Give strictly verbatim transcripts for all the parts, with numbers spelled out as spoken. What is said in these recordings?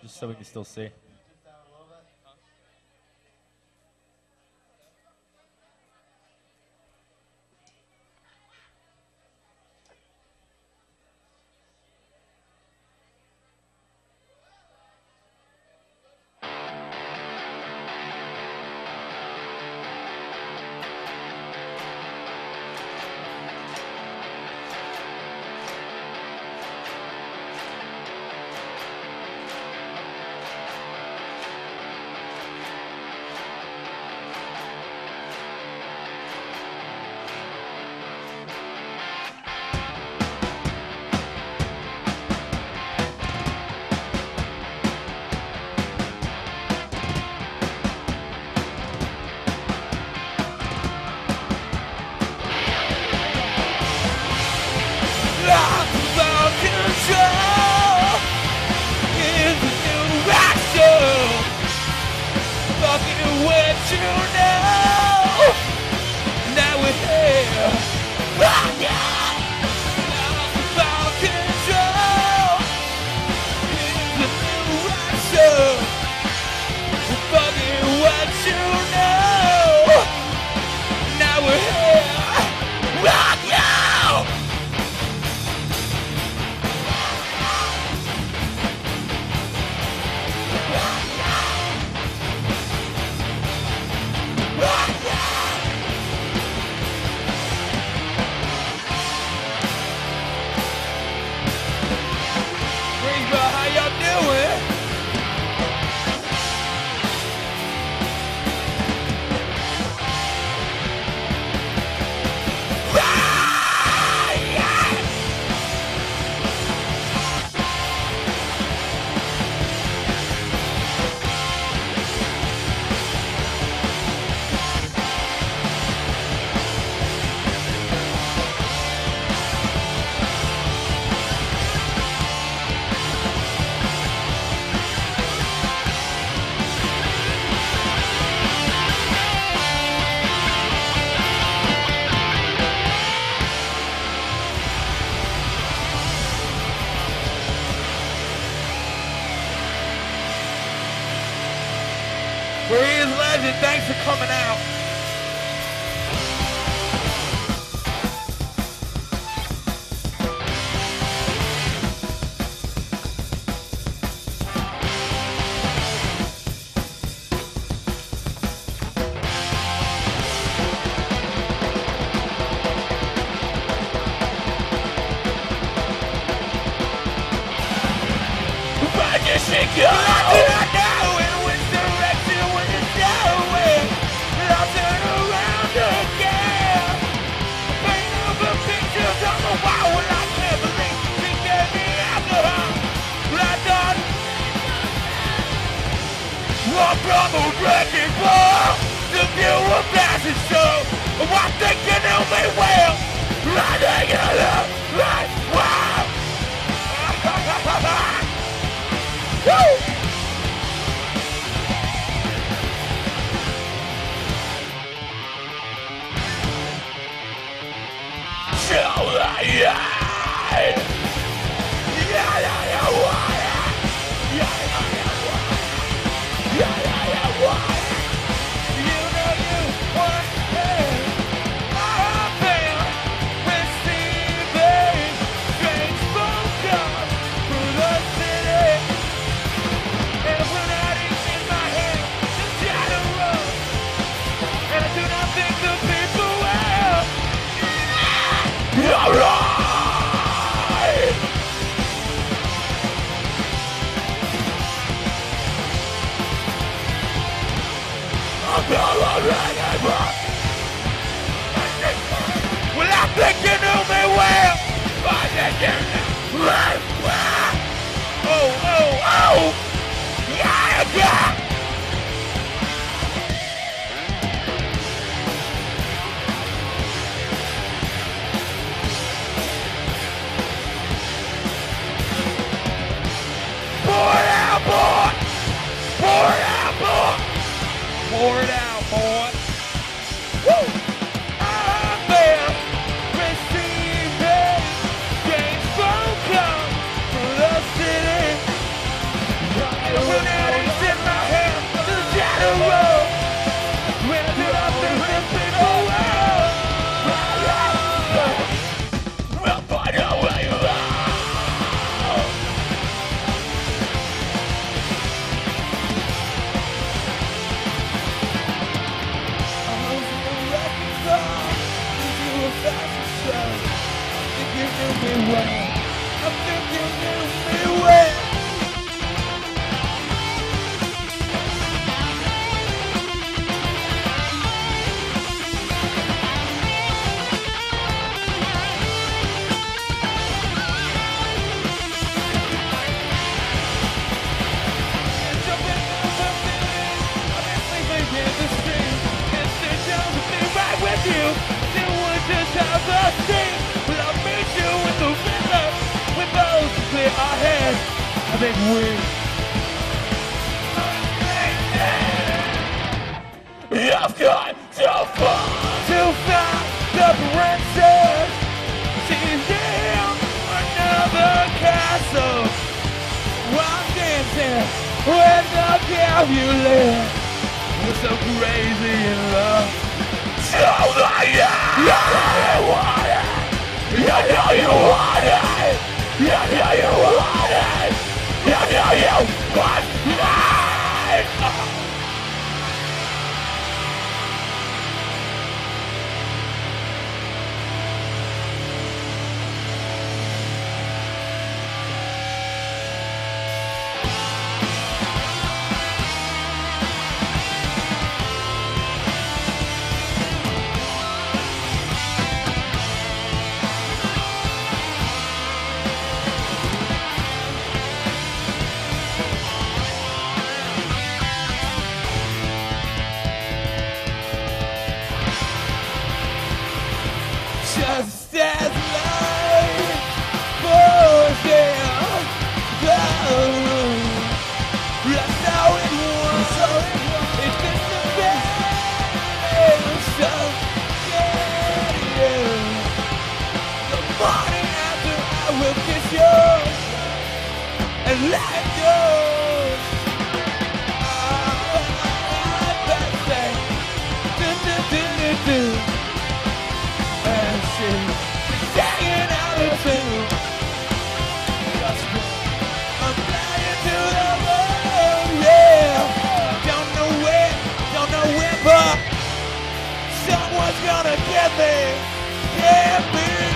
just so we can still see. Breeze Legend, thanks for coming out. Grenades in my hand, the general. When I do up the ripping away. We'll find out where you are. I was in the wrecking car. You do a fashion show. I think you knew me well. I think you knew me well. You, then we'll just have a thing. But I'll meet you in the river. We both clear our heads. I think we I've got too far to find the princess. She's in another castle. While dancing with the girl you live. We're so crazy in love. So I you want it. You know you want it. You know you want it. You know you want it. Just as life falls down the road, that's how it was. It's just a bad so yeah. The morning after I will kiss you and let go. Hanging out of tune. I'm flying to the moon, yeah. Don't know where, don't know when, but someone's gonna get me, get me.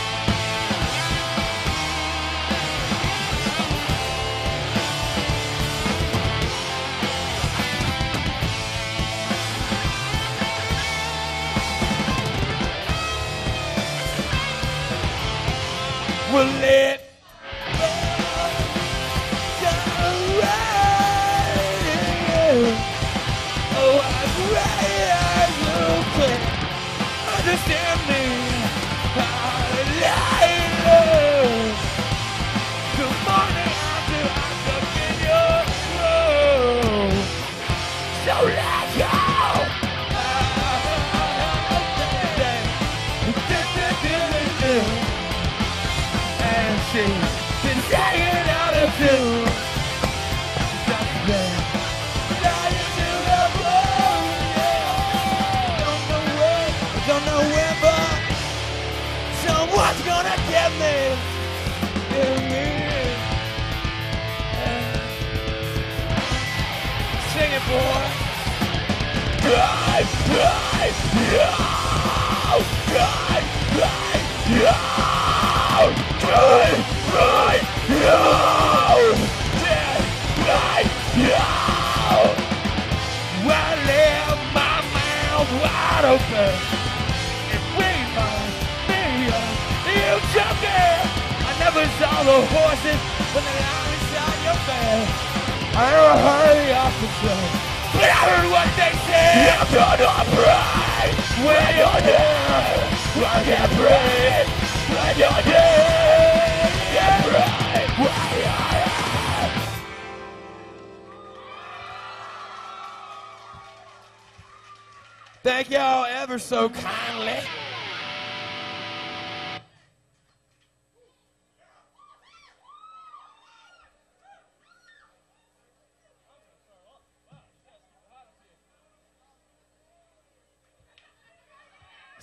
Will it oh, as right as you could understand me. Hallelujah. The morning after I stuck in your room. So let's go. And she's been hanging out of tune. Just there, flying to the moon, yeah. Don't know where, don't know when, but someone's gonna get me. Get me. Yeah. Sing it, boy. Drive, drive, drive, drive, drive, drive. Right, right, no! Dead, right, no! I left my mouth wide open. If we must be you joking. I never saw the horses when they lie inside your bed. I never heard the officer, but I heard what they said. You're gonna pray when you're there. I can't pray. When you're dead, yeah, right. Thank y'all ever so kindly.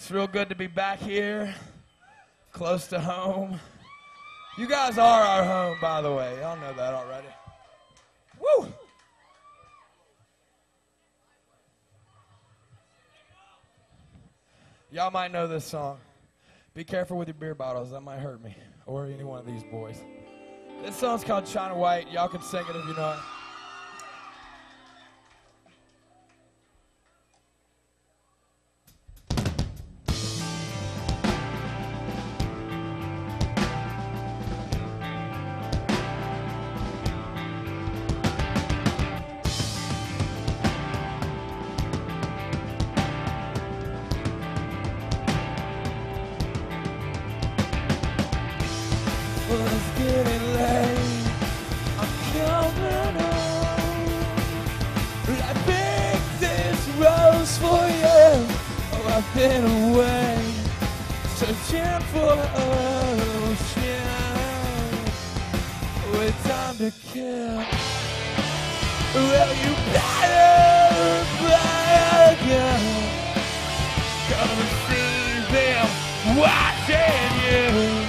It's real good to be back here, close to home. You guys are our home, by the way. Y'all know that already. Woo! Y'all might know this song. Be careful with your beer bottles. That might hurt me, or any one of these boys. This song's called China White. Y'all can sing it if you know it. Well, it's getting late. I'm coming home. I picked this rose for you. Oh, I've been away, searching for ocean with time to kill. Well, you better back up. Come and see them watching you.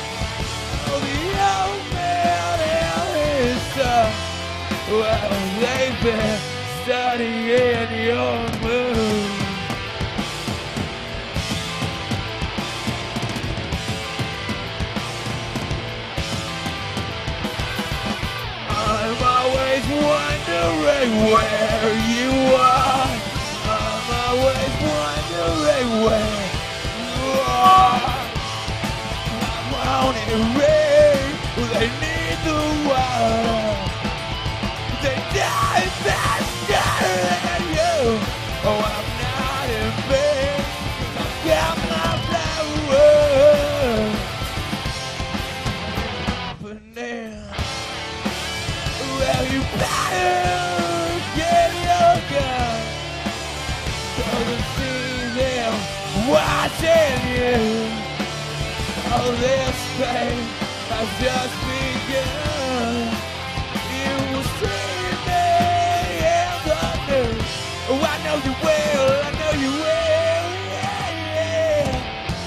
Well, they've been studying your moves. I'm always wondering where you are. I'm always wondering where you are. I'm on it rain, they need the water. They die faster than you. Oh, I'm not in vain. I've got my flowers. But now, well, you better get your gun. Go to see them watching you. Oh, this pain has just begun. You will see. Oh, I know you will, I know you will, yeah, yeah.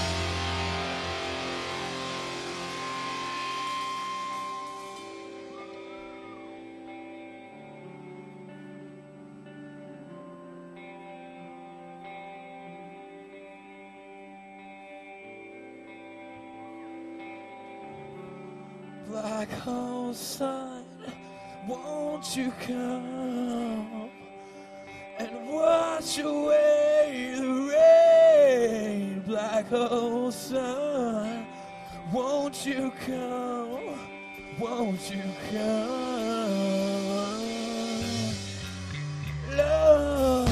Black hole sun, won't you come and wash away the rain? Black hole sun, won't you come? Won't you come? Love.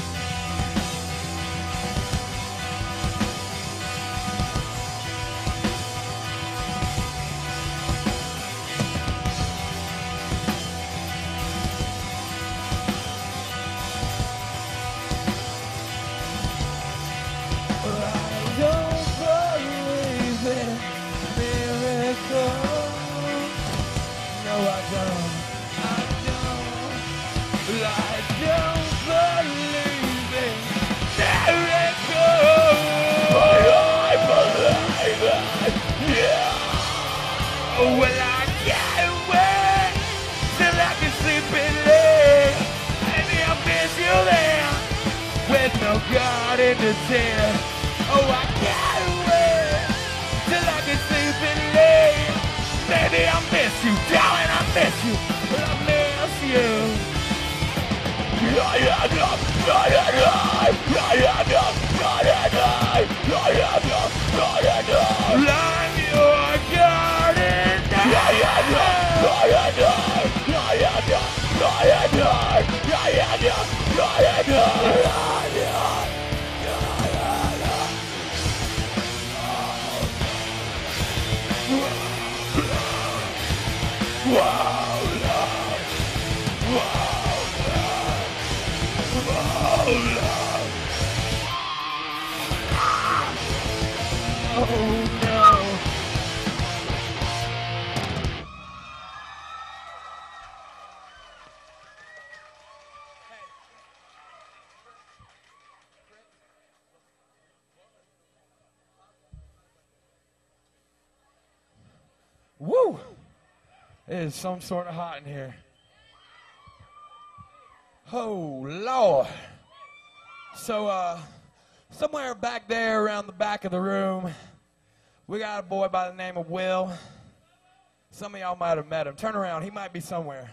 Well, I can't wait till I can sleep in late. Maybe I'll miss you there with no garden to tend. Oh, I can't wait till I can sleep in late. Baby, I miss you, darling, I miss you. Well, I miss you. Yeah, yeah, yeah, yeah, yeah, yeah, yeah, yeah, yeah, yeah, yeah, yeah, yeah. Lime your garden. Yeah, yeah, yeah, yeah, yeah, yeah, yeah, yeah, yeah, yeah, yeah, yeah, yeah, yeah, yeah. Wow, love. Wow, love. Wow, love. Oh, no. It is some sort of hot in here. Oh, Lord. So, uh, somewhere back there around the back of the room, we got a boy by the name of Will. Some of y'all might have met him. Turn around. He might be somewhere.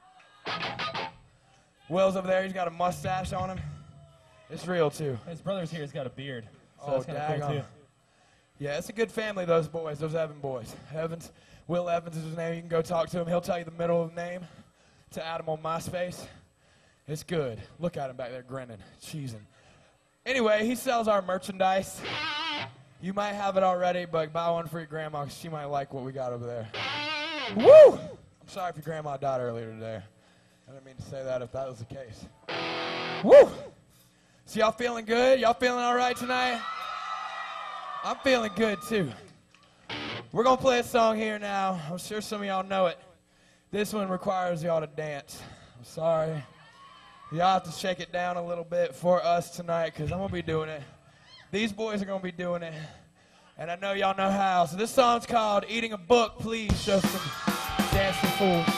Will's over there. He's got a mustache on him. It's real, too. His brother's here. He's got a beard. So Oh, that's kind of cool, too. Yeah, it's a good family, those boys, those Evan boys. Evans, Will Evans is his name. You can go talk to him. He'll tell you the middle of the name to add him on MySpace. It's good. Look at him back there grinning, cheesing. Anyway, he sells our merchandise. You might have it already, but buy one for your grandma because she might like what we got over there. Woo! I'm sorry if your grandma died earlier today. I didn't mean to say that if that was the case. Woo! So y'all feeling good? Y'all feeling all right tonight? I'm feeling good, too. We're going to play a song here now. I'm sure some of y'all know it. This one requires y'all to dance. I'm sorry. Y'all have to shake it down a little bit for us tonight because I'm going to be doing it. These boys are going to be doing it. And I know y'all know how. So this song's called Eating a Book. Please show some dancing fools.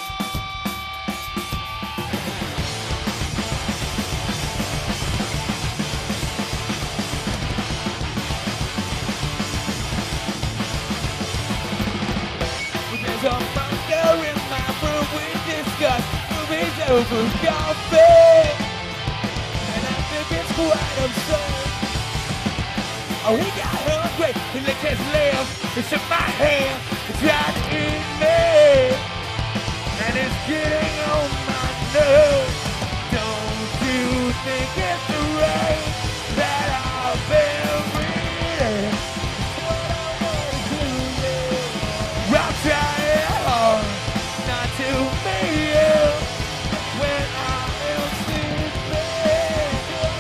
There's a monster in my room. We discuss movies over coffee. And I think it's quite absurd. Oh, he got hungry, he licked his lips, he shook my hand, he tried to eat me, and it's getting on my nerves. Don't you think it's the rain that I've been reading? What I want to do, yeah. I'm trying hard not to meet you when I am sleeping.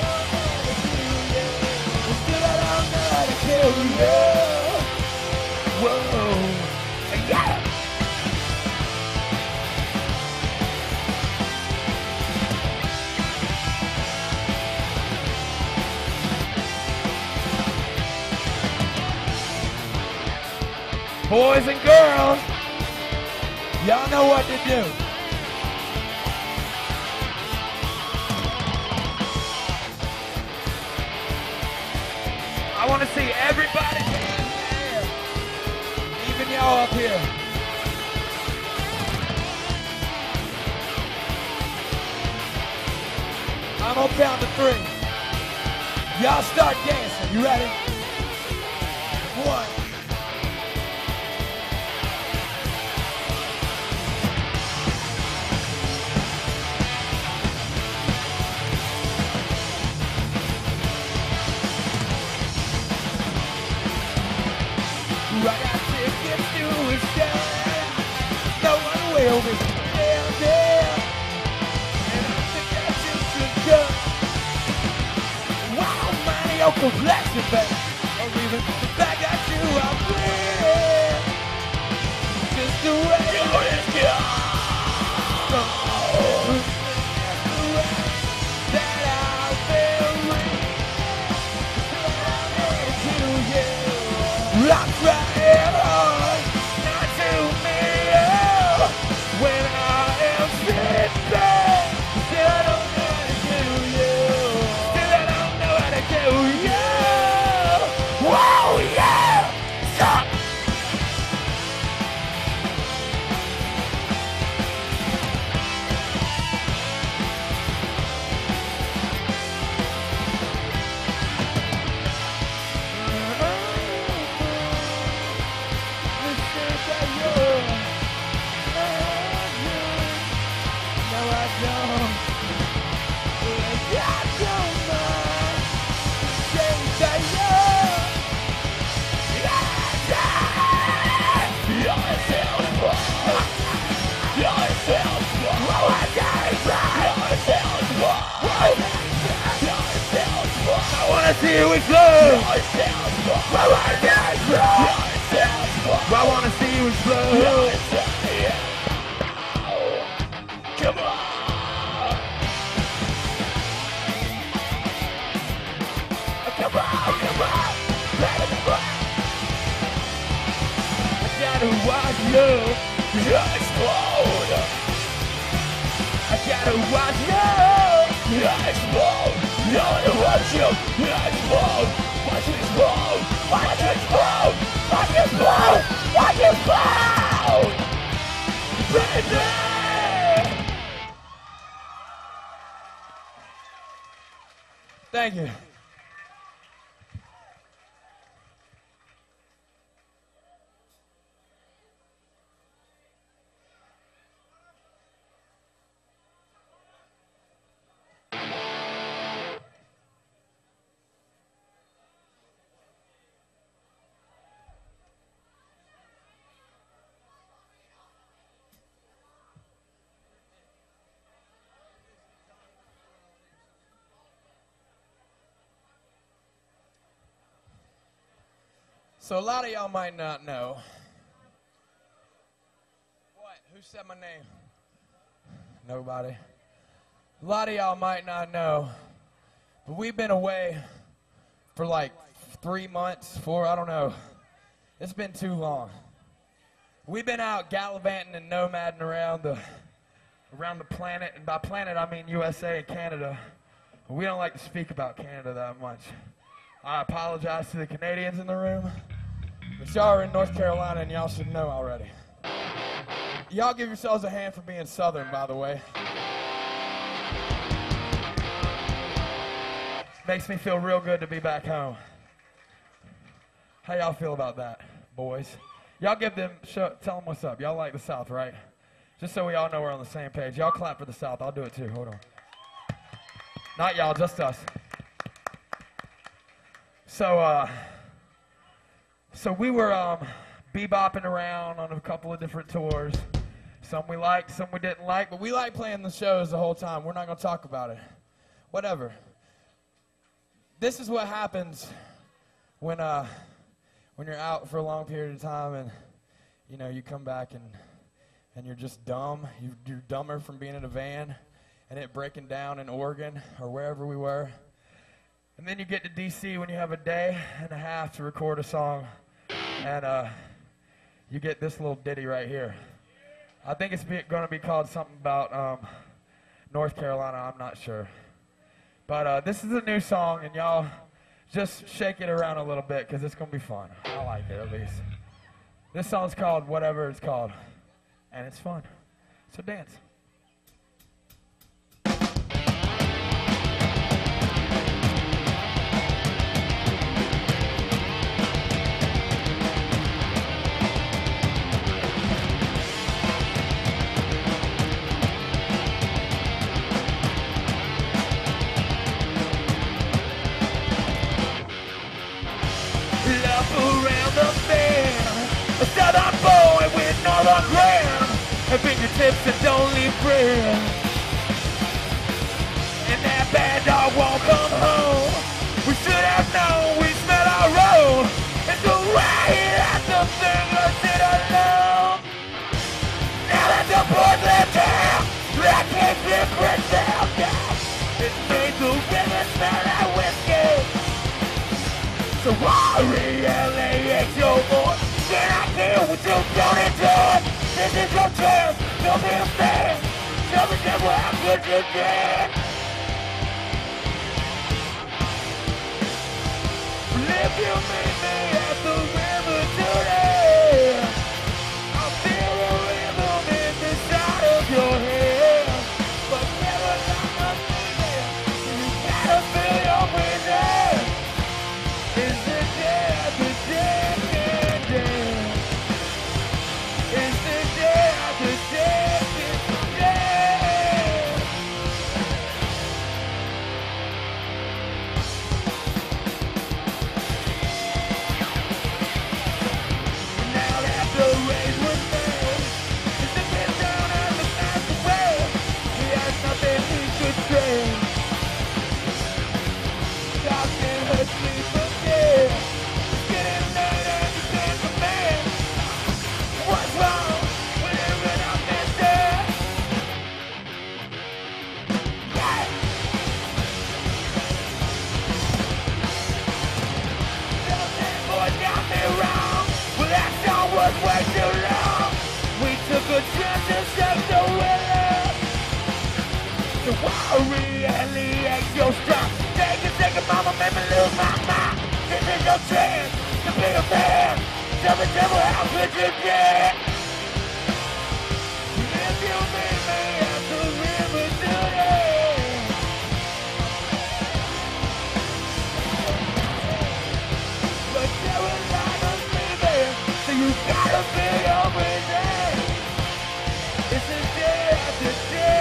Kill you. Whoa. Yeah. Boys and girls, y'all know what to do. I want to see everybody down there, even y'all up here. I'm gonna count to three. Y'all start dancing. You ready? One. I got tickets to a show. No one will be there, there. And I think I just should go. Wow, money, your complexion, baby. Or even the fact that you are pretty. Just the way you go. Oh, just the way that I've been reading. To you. I'm trying hard not to meet you when I am sleeping. Still I don't know how to do you. Still I don't know how to do you. Whoa, yeah! Stop! I wanna see you explode. I wanna see you explode. I wanna see you explode. Come on. Come on, come on. I gotta watch you. explode. I gotta watch you explode. I wanna watch you explode. Watch you explode. Watch you explode. Watch you explode. Watch you explode. Baby. Thank you. So a lot of y'all might not know. What? Who said my name? Nobody. A lot of y'all might not know, but we've been away for like three months, four, I don't know. It's been too long. We've been out gallivanting and nomading around the around the planet, and by planet I mean U S A and Canada. We don't like to speak about Canada that much. I apologize to the Canadians in the room, but y'all are in North Carolina and y'all should know already. Y'all give yourselves a hand for being Southern, by the way. Makes me feel real good to be back home. How y'all feel about that, boys? Y'all give them, show, tell them what's up. Y'all like the South, right? Just so we all know we're on the same page. Y'all clap for the South. I'll do it too. Hold on. Not y'all, just us. So, uh, so we were um, bebopping around on a couple of different tours. Some we liked, some we didn't like, but we like playing the shows the whole time. We're not going to talk about it. Whatever. This is what happens when uh, when you're out for a long period of time and, you know, you come back and, and you're just dumb. You, you're dumber from being in a van and it breaking down in Oregon or wherever we were. And then you get to D C when you have a day and a half to record a song, and uh, you get this little ditty right here. I think it's going to be called something about um, North Carolina, I'm not sure. But uh, this is a new song, and y'all just shake it around a little bit because it's going to be fun. I like it, at least. This song's called Whatever It's Called, and it's fun. So dance. Her fingertips that don't leave bread, and that bad dog won't come home. We should have known we smell our own. It's the way that the fingers sit alone. Now that the boys left town, that can't be crystal down. It made the river smell like whiskey. So worry, L A X your boy. Can I deal with your Johnny George? This is your chance, don't be a fan. Tell me just how good you did. If you meet me at the river today, I'll feel a rhythm in the side of your head. But never like a feeling, you gotta feel your breathing. Is the day after day after day? Is the day after day after day? Now that the race was made, it's the get down and the fast away. He has nothing he could say. Darkness hurts me from there. It's getting late and you can't command. What's wrong with living up this day? Yeah. Those boys got me wrong. Well, that song was way too long. We took a chance. really ain't your stop. Take a second, mama, make me lose my mind. This is your chance to be a man. Tell the devil how good you get. If you meet me at the river today, but there was not a living, so you gotta be over there. This is day after day.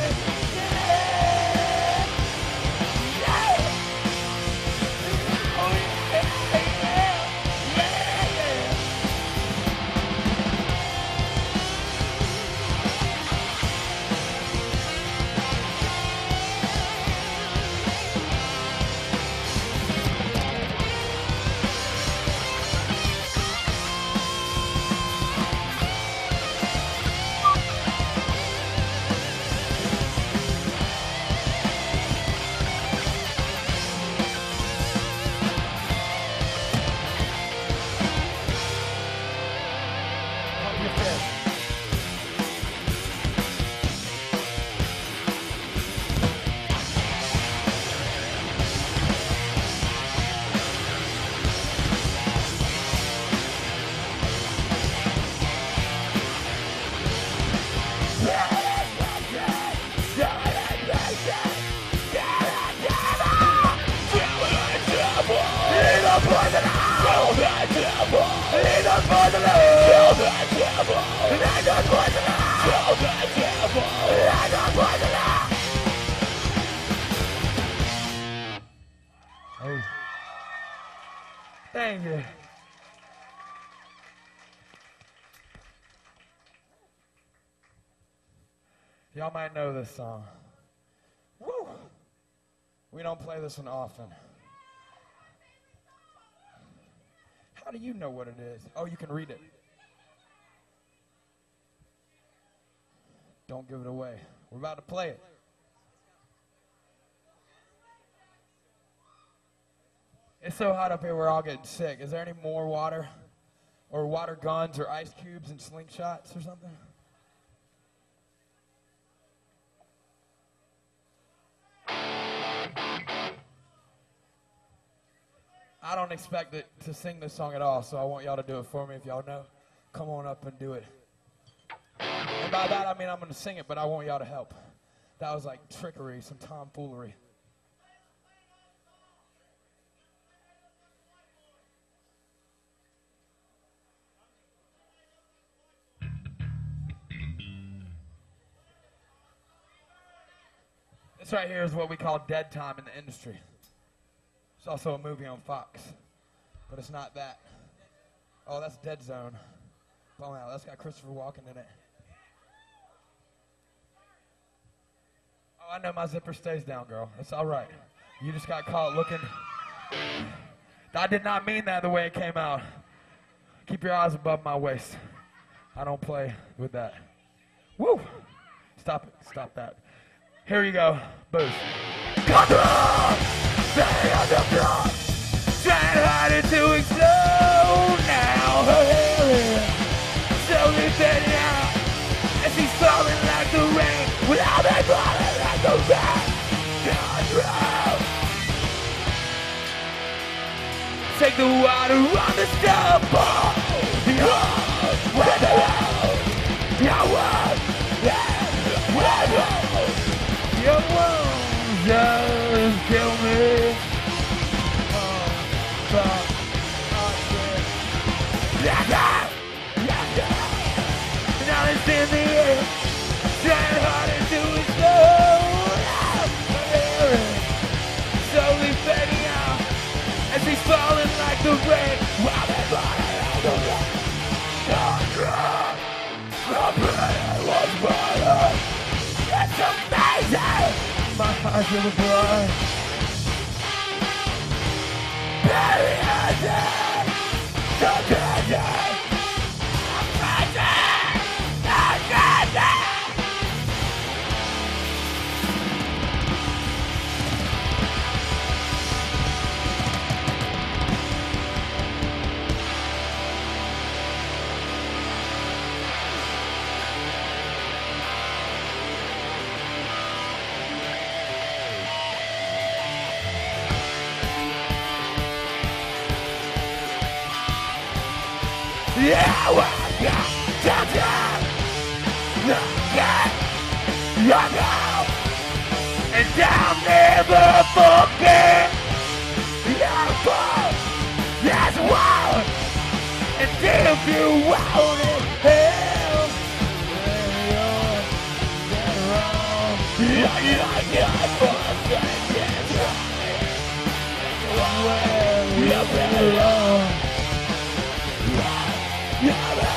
Thank you. Y'all might know this song. Woo! We don't play this one often. How do you know what it is? Oh, you can read it. Don't give it away. We're about to play it. It's so hot up here we're all getting sick. Is there any more water? Or water guns or ice cubes and slingshots or something? I don't expect it to sing this song at all, so I want y'all to do it for me if y'all know. Come on up and do it. And by that I mean I'm going to sing it, but I want y'all to help. That was like trickery, some tomfoolery. This right here is what we call dead time in the industry. It's also a movie on Fox, but it's not that. Oh, that's Dead Zone. Oh, wow, that's got Christopher Walken in it. Oh, I know my zipper stays down, girl. It's all right. You just got caught looking. I did not mean that the way it came out. Keep your eyes above my waist. I don't play with that. Woo! Stop it. Stop that. Here you go. Boost. Stay on the block. Trying harder to explode now. Her hair is slowly fading out as she's falling like the rain. Without me falling like the rain. Control. Take the water on the stove. Behold, where the hell? Your world, yeah, where the your wounds just kill me. Oh, fuck. Oh, shit. Yeah, yeah, yeah. Now it's in the air. Trying harder to explode. Slowly fading out as he's falling like the rain. While they're falling like the rain. The pain was burning. It's amazing. My eyes are the blood. Bury us in the desert. I'm fighting. I'm fighting. Yeah, well, yeah, yeah, yeah. Yeah, yeah, yeah. And I'll never forget. Never. That's wild. And if you want it, hell, yeah, yeah, yeah, fuck that, that's right. Well, yeah, well, yeah, yeah, man.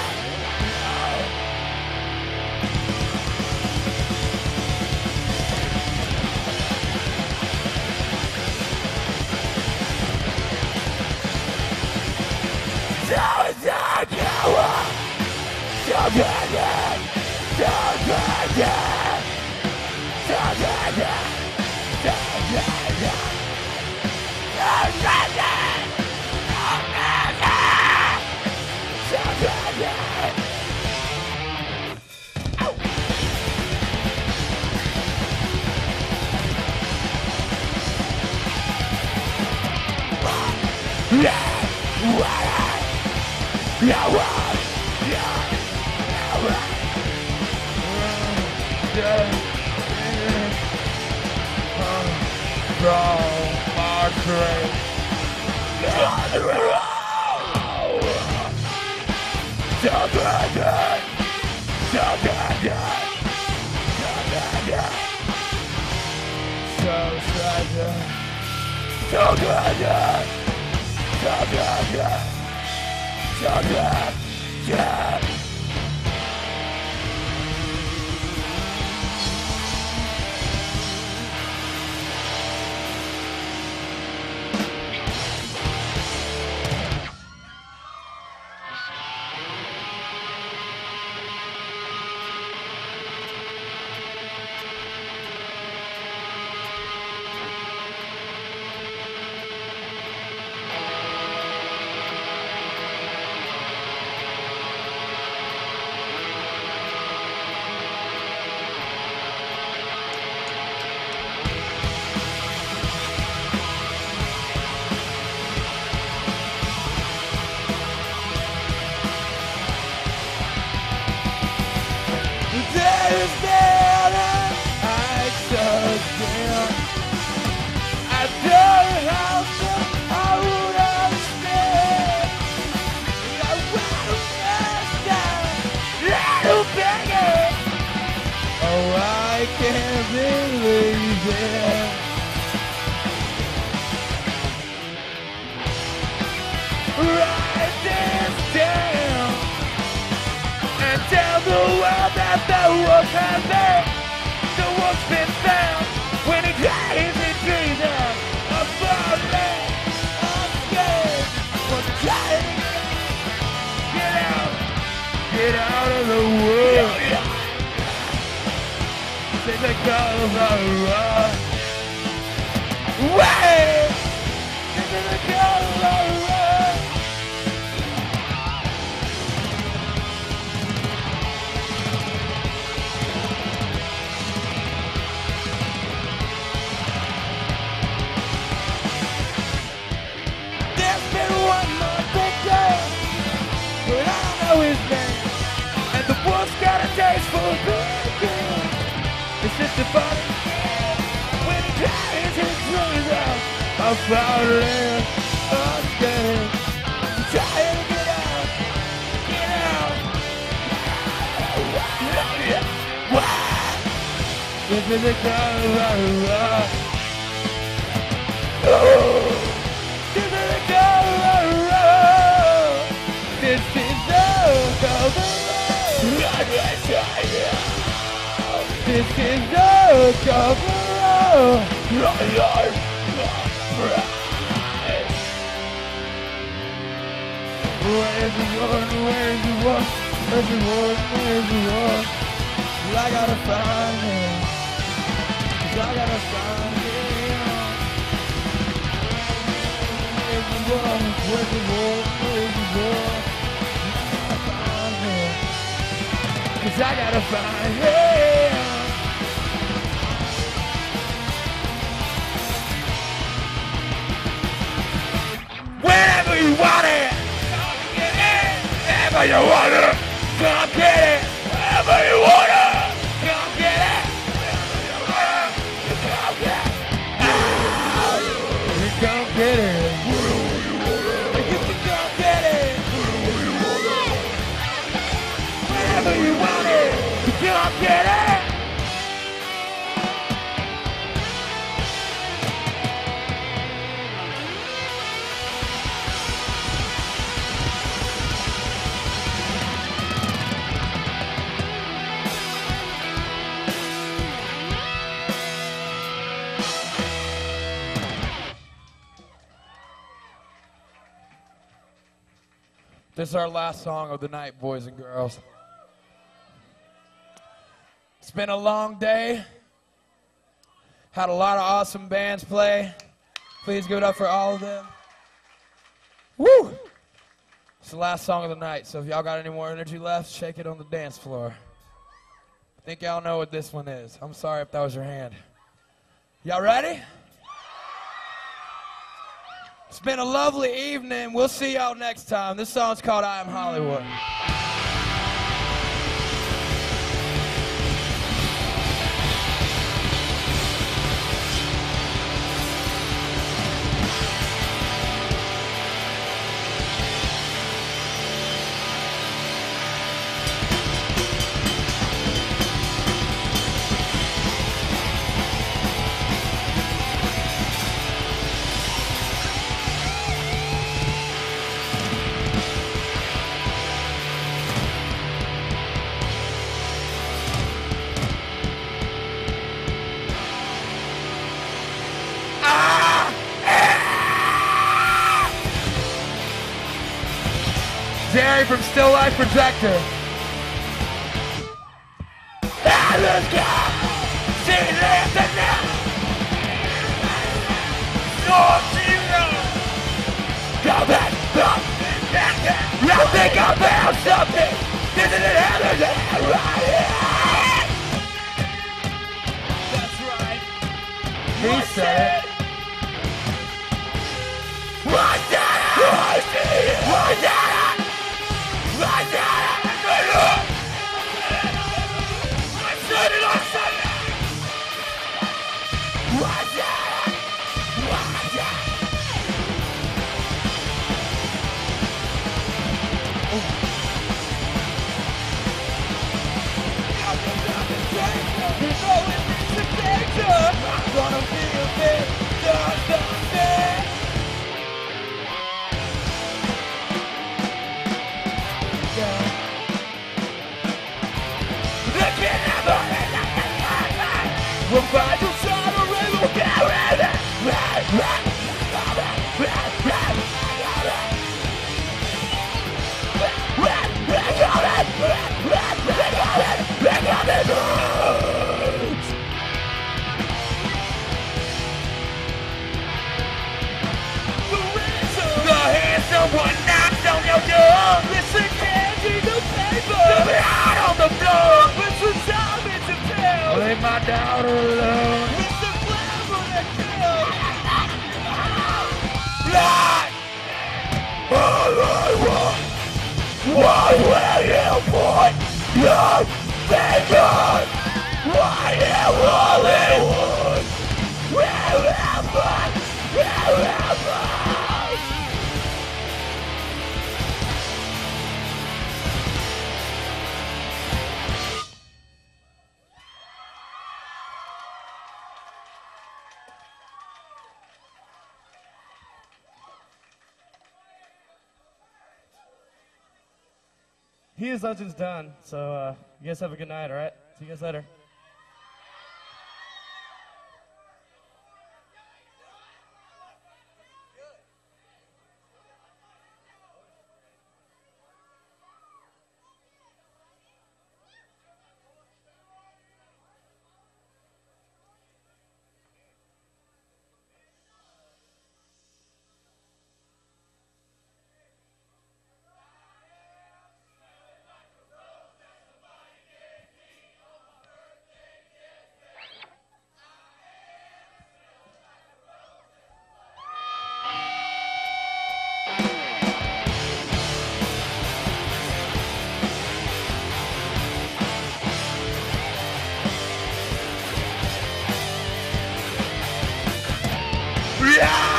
you want it, come get it. Whenever you want it, come get it. Whenever you want it, come get it. You come get it. You can come get it. Whenever you want it, come get it. This is our last song of the night, boys and girls. It's been a long day. Had a lot of awesome bands play. Please give it up for all of them. Woo! It's the last song of the night, so if y'all got any more energy left, shake it on the dance floor. I think y'all know what this one is. I'm sorry if that was your hand. Y'all ready? It's been a lovely evening. We'll see y'all next time. This song's called I Am Hollywood. Jerry from Still Life Projector. Ah, let's go! See this and now! Storm Zero! Go back, up, back, back! I think I found something! This is it happening right here! That's right. He said it. What's that? What's that? What's that? I said it, I said it! Watch out! Watch out! You know it means a danger! I'm gonna be a bit done, done, done. We'll find you side of river, get ready! The handsome one knocks on your door. Listen, candy, the paper. The blood on the floor. With some zombies to tell. Leave my daughter alone. With the glamour that kills. Blood! All I want. Why will you put your finger? Why in Hollywood? Wherever, wherever. He is Legends done, so uh, you guys have a good night, all right? See you guys later. Yeah!